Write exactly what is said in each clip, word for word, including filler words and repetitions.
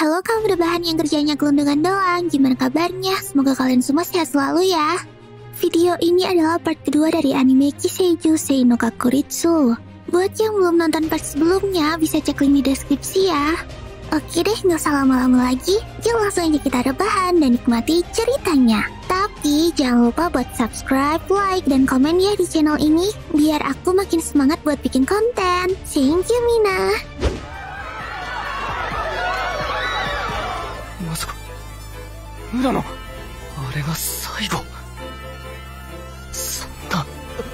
Halo kaum rebahan yang kerjanya gelondongan doang, gimana kabarnya? Semoga kalian semua sehat selalu ya. Video ini adalah part kedua dari anime Kiseiju Sei no Kakuritsu. Buat yang belum nonton part sebelumnya, bisa cek link di deskripsi ya. Oke deh, nggak usah lama-lama lagi, yuk langsung aja kita rebahan dan nikmati ceritanya. Tapi jangan lupa buat subscribe, like, dan komen ya di channel ini, biar aku makin semangat buat bikin konten. Thank you, Mina. まさか浦野あれが最後そんな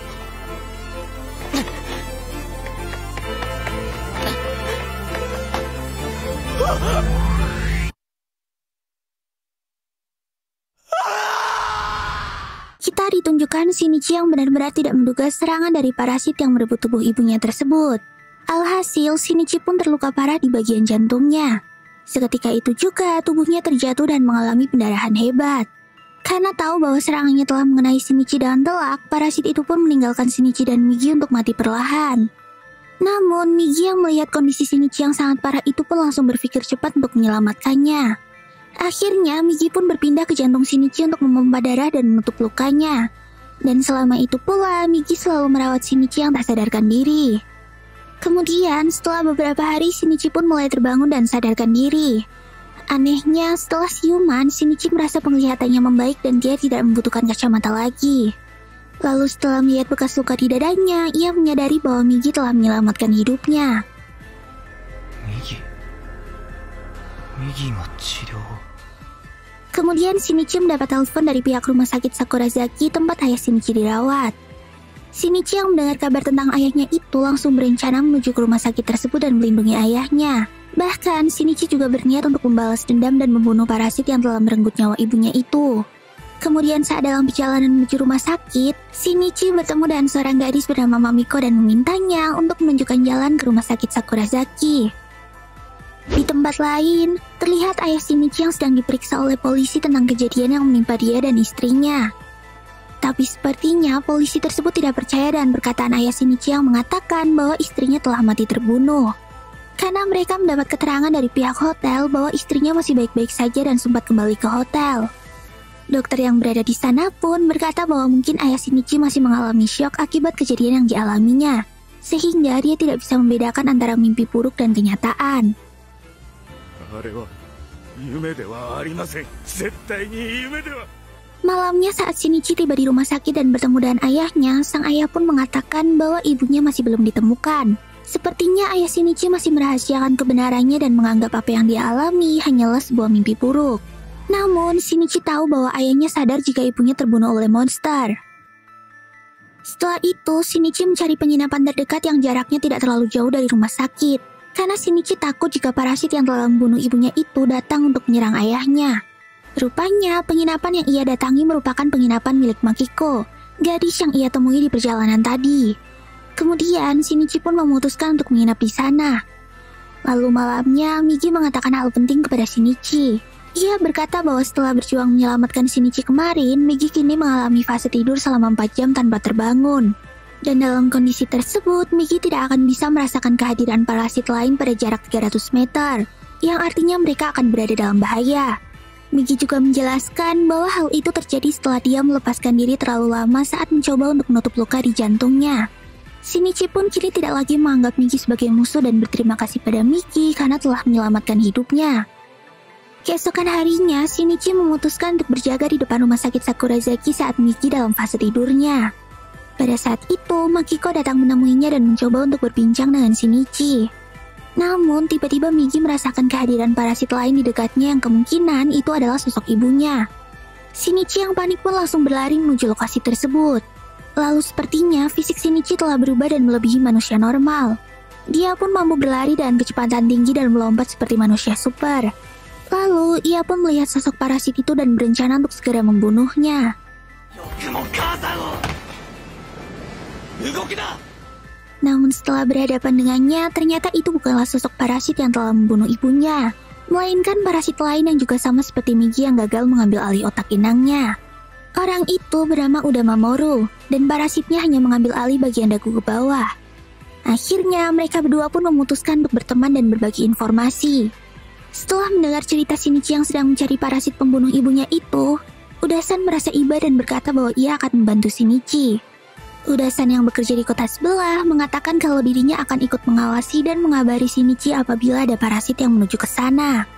Kita ditunjukkan Shinichi yang benar-benar tidak menduga serangan dari parasit yang merebut tubuh ibunya tersebut. Alhasil, Shinichi pun terluka parah di bagian jantungnya. Seketika itu juga tubuhnya terjatuh dan mengalami pendarahan hebat. Karena tahu bahwa serangannya telah mengenai Shinichi dengan telak, parasit itu pun meninggalkan Shinichi dan Migi untuk mati perlahan. Namun, Migi yang melihat kondisi Shinichi yang sangat parah itu pun langsung berpikir cepat untuk menyelamatkannya. Akhirnya, Migi pun berpindah ke jantung Shinichi untuk memompa darah dan menutup lukanya. Dan selama itu pula, Migi selalu merawat Shinichi yang tak sadarkan diri. Kemudian, setelah beberapa hari, Shinichi pun mulai terbangun dan sadarkan diri. Anehnya, setelah siuman, Shinichi merasa penglihatannya membaik dan dia tidak membutuhkan kacamata lagi. Lalu setelah melihat bekas luka di dadanya, ia menyadari bahwa Migi telah menyelamatkan hidupnya. Migi Migiが治療 Kemudian Shinichi mendapat telepon dari pihak rumah sakit Sakurazaki tempat ayah Shinichi dirawat. Shinichi yang mendengar kabar tentang ayahnya itu langsung berencana menuju ke rumah sakit tersebut dan melindungi ayahnya. Bahkan, Shinichi juga berniat untuk membalas dendam dan membunuh parasit yang telah merenggut nyawa ibunya itu. Kemudian saat dalam perjalanan menuju rumah sakit, Shinichi bertemu dengan seorang gadis bernama Mamiko dan memintanya untuk menunjukkan jalan ke rumah sakit Sakurazaki. Di tempat lain, terlihat ayah Shinichi yang sedang diperiksa oleh polisi tentang kejadian yang menimpa dia dan istrinya. Tapi sepertinya polisi tersebut tidak percaya dengan perkataan ayah Shinichi yang mengatakan bahwa istrinya telah mati terbunuh. Karena mereka mendapat keterangan dari pihak hotel bahwa istrinya masih baik-baik saja dan sempat kembali ke hotel. Dokter yang berada di sana pun berkata bahwa mungkin ayah Shinichi masih mengalami syok akibat kejadian yang dialaminya, sehingga dia tidak bisa membedakan antara mimpi buruk dan kenyataan. Malamnya saat Shinichi tiba di rumah sakit dan bertemu dengan ayahnya, sang ayah pun mengatakan bahwa ibunya masih belum ditemukan. Sepertinya ayah Shinichi masih merahasiakan kebenarannya dan menganggap apa yang dia alami hanyalah sebuah mimpi buruk. Namun, Shinichi tahu bahwa ayahnya sadar jika ibunya terbunuh oleh monster. Setelah itu, Shinichi mencari penginapan terdekat yang jaraknya tidak terlalu jauh dari rumah sakit. Karena Shinichi takut jika parasit yang telah membunuh ibunya itu datang untuk menyerang ayahnya. Rupanya, penginapan yang ia datangi merupakan penginapan milik Makiko, gadis yang ia temui di perjalanan tadi. Kemudian, Shinichi pun memutuskan untuk menginap di sana. Lalu malamnya, Migi mengatakan hal penting kepada Shinichi. Ia berkata bahwa setelah berjuang menyelamatkan Shinichi kemarin, Migi kini mengalami fase tidur selama empat jam tanpa terbangun. Dan dalam kondisi tersebut, Migi tidak akan bisa merasakan kehadiran parasit lain pada jarak tiga ratus meter, yang artinya mereka akan berada dalam bahaya. Migi juga menjelaskan bahwa hal itu terjadi setelah dia melepaskan diri terlalu lama saat mencoba untuk menutup luka di jantungnya. Shinichi pun kini tidak lagi menganggap Migi sebagai musuh dan berterima kasih pada Migi karena telah menyelamatkan hidupnya. Keesokan harinya, Shinichi memutuskan untuk berjaga di depan rumah sakit Sakurazaki saat Migi dalam fase tidurnya. Pada saat itu, Makiko datang menemuinya dan mencoba untuk berbincang dengan Shinichi. Namun, tiba-tiba Migi merasakan kehadiran parasit lain di dekatnya yang kemungkinan itu adalah sosok ibunya. Shinichi yang panik pun langsung berlari menuju lokasi tersebut. Lalu sepertinya fisik Shinichi telah berubah dan melebihi manusia normal. Dia pun mampu berlari dengan kecepatan tinggi dan melompat seperti manusia super. Lalu, ia pun melihat sosok parasit itu dan berencana untuk segera membunuhnya. Namun setelah berhadapan dengannya, ternyata itu bukanlah sosok parasit yang telah membunuh ibunya, melainkan parasit lain yang juga sama seperti Migi yang gagal mengambil alih otak inangnya. Orang itu bernama Udamamoru, dan parasitnya hanya mengambil alih bagian dagu ke bawah. Akhirnya, mereka berdua pun memutuskan untuk berteman dan berbagi informasi. Setelah mendengar cerita Shinichi yang sedang mencari parasit pembunuh ibunya itu, Udasan merasa iba dan berkata bahwa ia akan membantu Shinichi. Udasan yang bekerja di kota sebelah mengatakan kalau dirinya akan ikut mengawasi dan mengabari Shinichi apabila ada parasit yang menuju ke sana.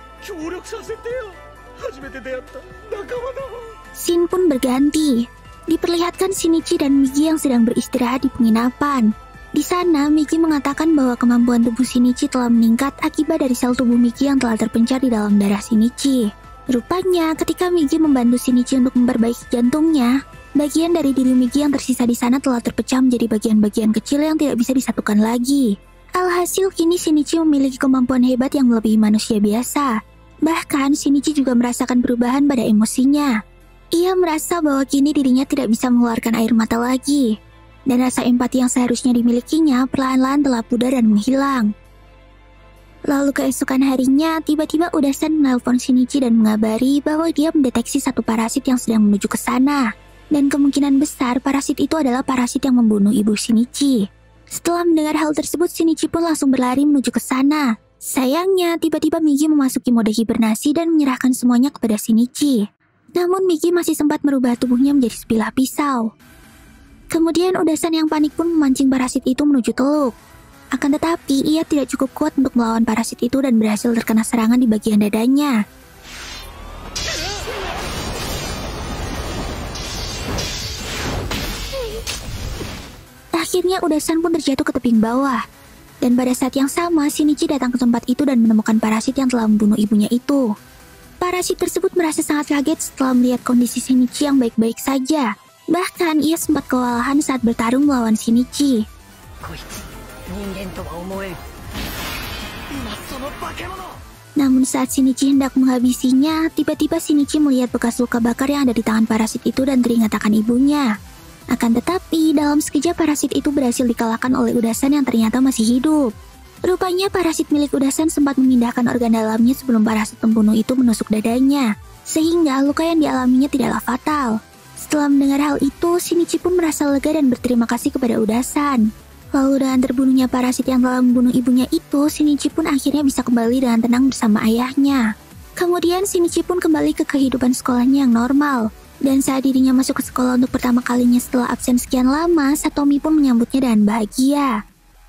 Scene pun berganti. Diperlihatkan Shinichi dan Migi yang sedang beristirahat di penginapan. Di sana, Migi mengatakan bahwa kemampuan tubuh Shinichi telah meningkat akibat dari sel tubuh Migi yang telah terpencar di dalam darah Shinichi. Rupanya, ketika Migi membantu Shinichi untuk memperbaiki jantungnya, bagian dari diri Migi yang tersisa di sana telah terpecah menjadi bagian-bagian kecil yang tidak bisa disatukan lagi. Alhasil, kini Shinichi memiliki kemampuan hebat yang melebihi manusia biasa. Bahkan, Shinichi juga merasakan perubahan pada emosinya. Ia merasa bahwa kini dirinya tidak bisa mengeluarkan air mata lagi. Dan rasa empati yang seharusnya dimilikinya perlahan-lahan telah pudar dan menghilang. Lalu keesokan harinya, tiba-tiba Udasan menelpon Shinichi dan mengabari bahwa dia mendeteksi satu parasit yang sedang menuju ke sana. Dan kemungkinan besar parasit itu adalah parasit yang membunuh ibu Shinichi. Setelah mendengar hal tersebut, Shinichi pun langsung berlari menuju ke sana. Sayangnya, tiba-tiba Migi memasuki mode hibernasi dan menyerahkan semuanya kepada Shinichi. Namun Migi masih sempat merubah tubuhnya menjadi sebilah pisau. Kemudian Udasan yang panik pun memancing parasit itu menuju teluk. Akan tetapi, ia tidak cukup kuat untuk melawan parasit itu dan berhasil terkena serangan di bagian dadanya. Akhirnya Udasan pun terjatuh ke tebing bawah. Dan pada saat yang sama, Shinichi datang ke tempat itu dan menemukan parasit yang telah membunuh ibunya itu. Parasit tersebut merasa sangat kaget setelah melihat kondisi Shinichi yang baik-baik saja. Bahkan, ia sempat kewalahan saat bertarung melawan Shinichi. Namun saat Shinichi hendak menghabisinya, tiba-tiba Shinichi melihat bekas luka bakar yang ada di tangan parasit itu dan teringat akan ibunya. Akan tetapi, dalam sekejap parasit itu berhasil dikalahkan oleh Udasan yang ternyata masih hidup. Rupanya parasit milik Udasan sempat memindahkan organ dalamnya sebelum parasit pembunuh itu menusuk dadanya, sehingga luka yang dialaminya tidaklah fatal. Setelah mendengar hal itu, Shinichi pun merasa lega dan berterima kasih kepada Udasan. Lalu dengan terbunuhnya parasit yang telah membunuh ibunya itu, Shinichi pun akhirnya bisa kembali dengan tenang bersama ayahnya. Kemudian Shinichi pun kembali ke kehidupan sekolahnya yang normal. Dan saat dirinya masuk ke sekolah untuk pertama kalinya setelah absen sekian lama, Satomi pun menyambutnya dengan bahagia.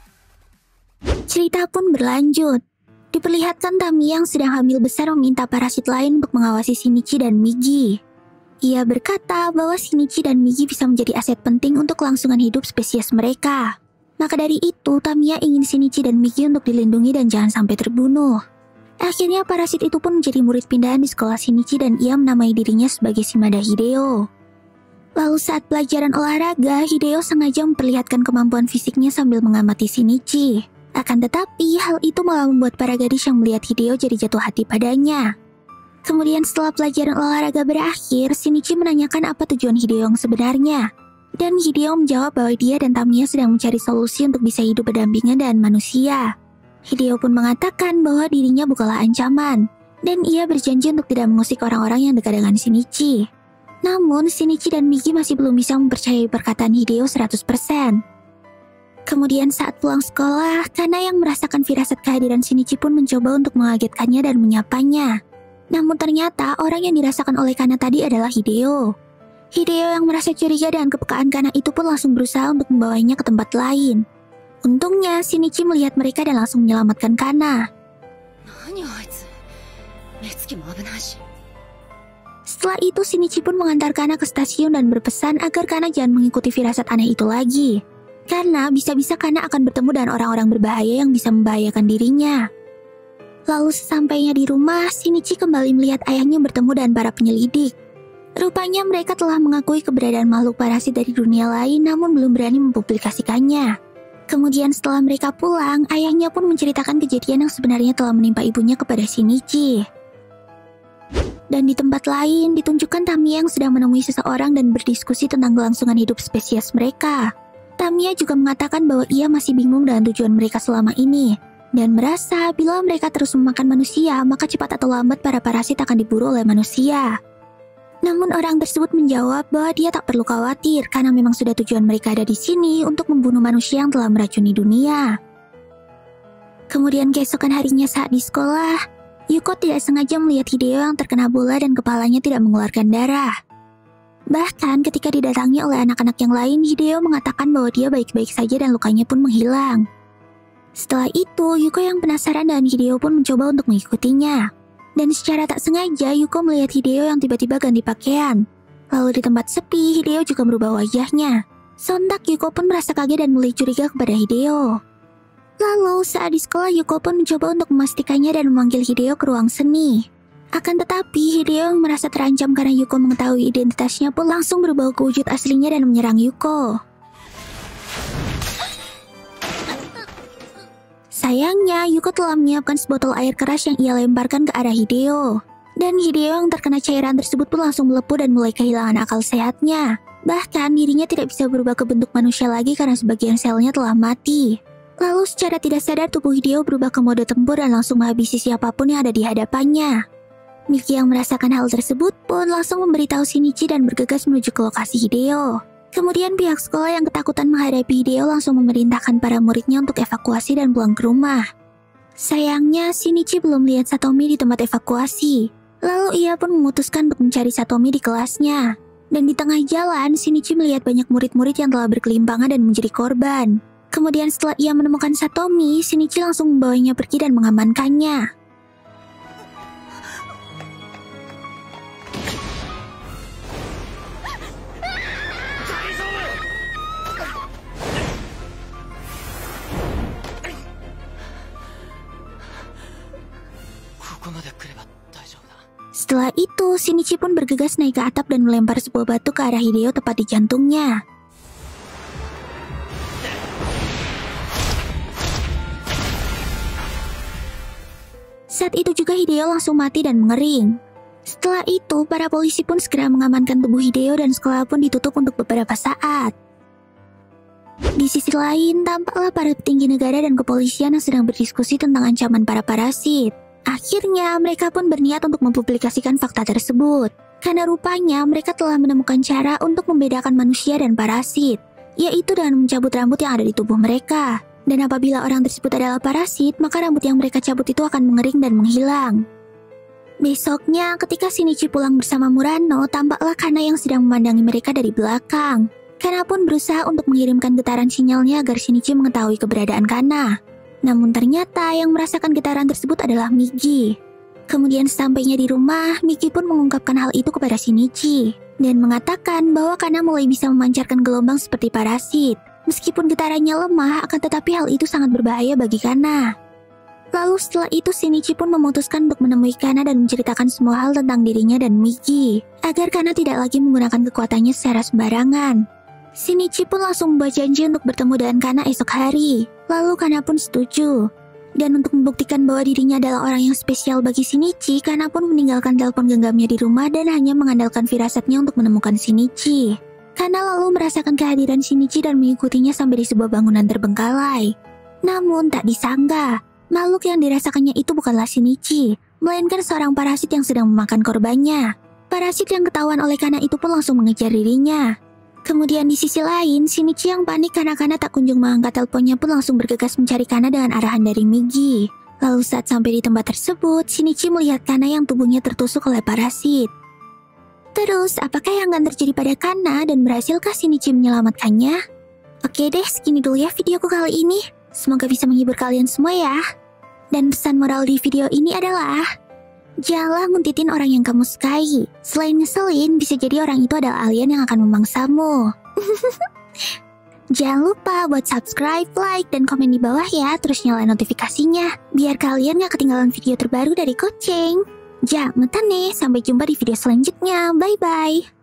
Cerita pun berlanjut. Diperlihatkan Tamiya yang sedang hamil besar meminta parasit lain untuk mengawasi Shinichi dan Migi. Ia berkata bahwa Shinichi dan Migi bisa menjadi aset penting untuk kelangsungan hidup spesies mereka. Maka dari itu, Tamiya ingin Shinichi dan Migi untuk dilindungi dan jangan sampai terbunuh. Akhirnya parasit itu pun menjadi murid pindahan di sekolah Shinichi dan ia menamai dirinya sebagai Shimada Hideo. Lalu saat pelajaran olahraga, Hideo sengaja memperlihatkan kemampuan fisiknya sambil mengamati Shinichi. Akan tetapi, hal itu malah membuat para gadis yang melihat Hideo jadi jatuh hati padanya. Kemudian setelah pelajaran olahraga berakhir, Shinichi menanyakan apa tujuan Hideo yang sebenarnya. Dan Hideo menjawab bahwa dia dan Tamiya sedang mencari solusi untuk bisa hidup berdampingan dengan manusia. Hideo pun mengatakan bahwa dirinya bukanlah ancaman, dan ia berjanji untuk tidak mengusik orang-orang yang dekat dengan Shinichi. Namun, Shinichi dan Migi masih belum bisa mempercayai perkataan Hideo seratus persen. Kemudian saat pulang sekolah, Kana yang merasakan firasat kehadiran Shinichi pun mencoba untuk mengagetkannya dan menyapanya. Namun ternyata orang yang dirasakan oleh Kana tadi adalah Hideo. Hideo yang merasa curiga dengan kepekaan Kana itu pun langsung berusaha untuk membawanya ke tempat lain. Untungnya, Shinichi melihat mereka dan langsung menyelamatkan Kana. Setelah itu, Shinichi pun mengantar Kana ke stasiun dan berpesan agar Kana jangan mengikuti firasat aneh itu lagi. Karena bisa-bisa Kana akan bertemu dengan orang-orang berbahaya yang bisa membahayakan dirinya. Lalu sesampainya di rumah, Shinichi kembali melihat ayahnya bertemu dengan para penyelidik. Rupanya mereka telah mengakui keberadaan makhluk parasit dari dunia lain namun belum berani mempublikasikannya. Kemudian setelah mereka pulang, ayahnya pun menceritakan kejadian yang sebenarnya telah menimpa ibunya kepada Shinichi. Dan di tempat lain, ditunjukkan Tamiya yang sedang menemui seseorang dan berdiskusi tentang kelangsungan hidup spesies mereka. Tamiya juga mengatakan bahwa ia masih bingung dengan tujuan mereka selama ini. Dan merasa bila mereka terus memakan manusia, maka cepat atau lambat para parasit akan diburu oleh manusia. Namun orang tersebut menjawab bahwa dia tak perlu khawatir karena memang sudah tujuan mereka ada di sini untuk membunuh manusia yang telah meracuni dunia. Kemudian keesokan harinya saat di sekolah, Yuko tidak sengaja melihat Hideo yang terkena bola dan kepalanya tidak mengeluarkan darah. Bahkan ketika didatangi oleh anak-anak yang lain, Hideo mengatakan bahwa dia baik-baik saja dan lukanya pun menghilang. Setelah itu, Yuko yang penasaran dengan Hideo pun mencoba untuk mengikutinya. Dan secara tak sengaja, Yuko melihat Hideo yang tiba-tiba ganti pakaian. Lalu di tempat sepi, Hideo juga merubah wajahnya. Sontak Yuko pun merasa kaget dan mulai curiga kepada Hideo. Lalu saat di sekolah, Yuko pun mencoba untuk memastikannya dan memanggil Hideo ke ruang seni. Akan tetapi, Hideo yang merasa terancam karena Yuko mengetahui identitasnya pun langsung berubah ke wujud aslinya dan menyerang Yuko. Sayangnya, Yuko telah menyiapkan sebotol air keras yang ia lemparkan ke arah Hideo. Dan Hideo yang terkena cairan tersebut pun langsung melepuh dan mulai kehilangan akal sehatnya. Bahkan dirinya tidak bisa berubah ke bentuk manusia lagi karena sebagian selnya telah mati. Lalu secara tidak sadar tubuh Hideo berubah ke mode tempur dan langsung menghabisi siapapun yang ada di hadapannya. Miki yang merasakan hal tersebut pun langsung memberitahu Shinichi dan bergegas menuju ke lokasi Hideo. Kemudian pihak sekolah yang ketakutan menghadapi Hideo langsung memerintahkan para muridnya untuk evakuasi dan pulang ke rumah. Sayangnya, Shinichi belum lihat Satomi di tempat evakuasi. Lalu ia pun memutuskan untuk mencari Satomi di kelasnya. Dan di tengah jalan, Shinichi melihat banyak murid-murid yang telah berkelimpangan dan menjadi korban. Kemudian setelah ia menemukan Satomi, Shinichi langsung membawanya pergi dan mengamankannya. Setelah itu, Shinichi pun bergegas naik ke atap dan melempar sebuah batu ke arah Hideo tepat di jantungnya. Saat itu juga Hideo langsung mati dan mengering. Setelah itu, para polisi pun segera mengamankan tubuh Hideo dan sekolah pun ditutup untuk beberapa saat. Di sisi lain, tampaklah para petinggi negara dan kepolisian yang sedang berdiskusi tentang ancaman para parasit. Akhirnya, mereka pun berniat untuk mempublikasikan fakta tersebut. Karena rupanya mereka telah menemukan cara untuk membedakan manusia dan parasit, yaitu dengan mencabut rambut yang ada di tubuh mereka. Dan apabila orang tersebut adalah parasit, maka rambut yang mereka cabut itu akan mengering dan menghilang. Besoknya, ketika Shinichi pulang bersama Murano, tampaklah Kana yang sedang memandangi mereka dari belakang. Kana pun berusaha untuk mengirimkan getaran sinyalnya agar Shinichi mengetahui keberadaan Kana. Namun ternyata yang merasakan getaran tersebut adalah Migi. Kemudian sampainya di rumah, Migi pun mengungkapkan hal itu kepada Shinichi. Dan mengatakan bahwa Kana mulai bisa memancarkan gelombang seperti parasit. Meskipun getarannya lemah, akan tetapi hal itu sangat berbahaya bagi Kana. Lalu setelah itu Shinichi pun memutuskan untuk menemui Kana dan menceritakan semua hal tentang dirinya dan Migi. Agar Kana tidak lagi menggunakan kekuatannya secara sembarangan. Shinichi pun langsung membuat janji untuk bertemu dengan Kana esok hari. Lalu Kana pun setuju. Dan untuk membuktikan bahwa dirinya adalah orang yang spesial bagi Shinichi, Kana pun meninggalkan telepon genggamnya di rumah dan hanya mengandalkan firasatnya untuk menemukan Shinichi. Kana lalu merasakan kehadiran Shinichi dan mengikutinya sampai di sebuah bangunan terbengkalai. Namun tak disangka, makhluk yang dirasakannya itu bukanlah Shinichi, melainkan seorang parasit yang sedang memakan korbannya. Parasit yang ketahuan oleh Kana itu pun langsung mengejar dirinya. Kemudian di sisi lain, Shinichi yang panik karena Kana tak kunjung mengangkat teleponnya pun langsung bergegas mencari Kana dengan arahan dari Migi. Lalu saat sampai di tempat tersebut, Shinichi melihat Kana yang tubuhnya tertusuk oleh parasit. Terus, apakah yang akan terjadi pada Kana dan berhasilkah Shinichi menyelamatkannya? Oke deh, segini dulu ya videoku kali ini. Semoga bisa menghibur kalian semua ya. Dan pesan moral di video ini adalah, janganlah nguntitin orang yang kamu sukai. Selain ngeselin, bisa jadi orang itu adalah alien yang akan memangsamu. Jangan lupa buat subscribe, like, dan komen di bawah ya. Terus nyalain notifikasinya, biar kalian gak ketinggalan video terbaru dari Kucing. Ja, metane, sampai jumpa di video selanjutnya. Bye-bye.